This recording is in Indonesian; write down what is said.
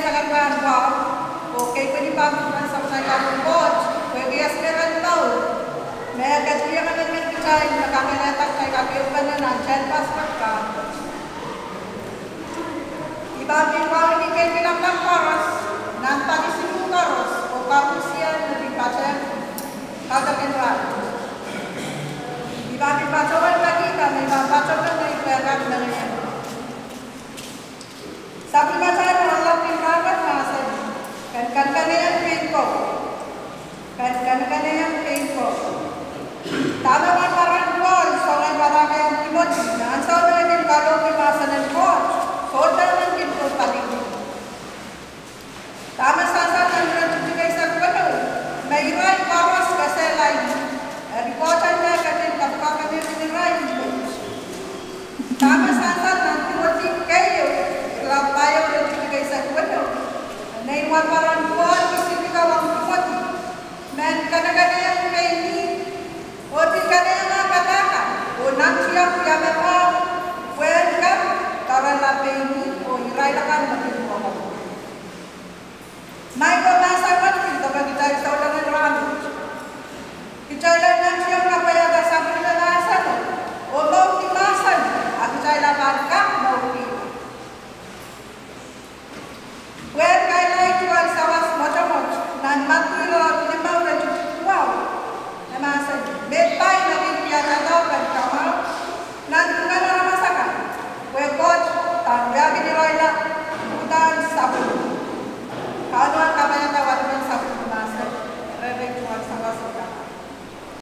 sakan ba okay pwede pa sa mga coach pwede asperan tao may katuya ka naman kichay nakakalatak kay kakiyupan na ng child passport ka iba din pa hindi kayo pinakang karos ng pagisimu karos o karusiya na dipachan kada kenral iba din pa soal lagi ka may babacokan na iperang na ngayon sabi ba tayo walang pinragat masan kan yang pinko kan yang pinko tama man parang wall so ay parang yang timot na sa na din kalau kimasan ng coach so na din ko paling tama sa ng rejigay sa kwento may right kawas kasi lain reportan na kasi kapag ni right tama sa ng timot kayo lampayo rejigay sa kwento nay waparan kuat kisih kawang kuat men kadang-kadang yang kayak ini oti kadang yang katakan o nang siap ya memang welcome karena lape ini o irai lakan makin kuat mai ko nasa kan kita bagi cari tahu dengan ramu kita nang siap apa yang ada sampai dan nasa o mau kimasan aku cari lakan kak mau Where kailangan jual sawas motor nan mat